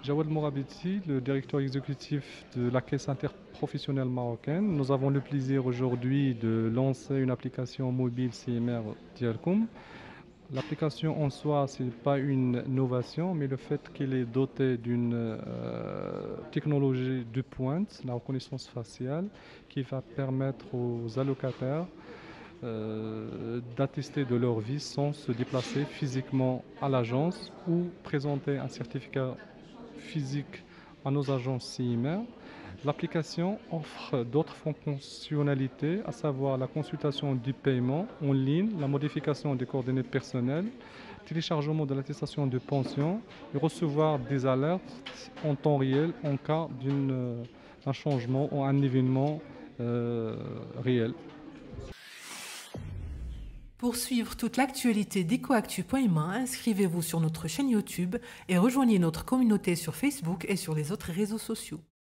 Jawad Morabiti, le directeur exécutif de la Caisse interprofessionnelle marocaine. Nous avons le plaisir aujourd'hui de lancer une application mobile CMR Dialcom. L'application en soi, ce n'est pas une innovation, mais le fait qu'elle est dotée d'une technologie de pointe, la reconnaissance faciale, qui va permettre aux allocataires d'attester de leur vie sans se déplacer physiquement à l'agence ou présenter un certificat physique à nos agences CIMR. L'application offre d'autres fonctionnalités, à savoir la consultation du paiement en ligne, la modification des coordonnées personnelles, téléchargement de l'attestation de pension et recevoir des alertes en temps réel en cas d'un changement ou un événement réel. Pour suivre toute l'actualité d'EcoActu.ma, inscrivez-vous sur notre chaîne YouTube et rejoignez notre communauté sur Facebook et sur les autres réseaux sociaux.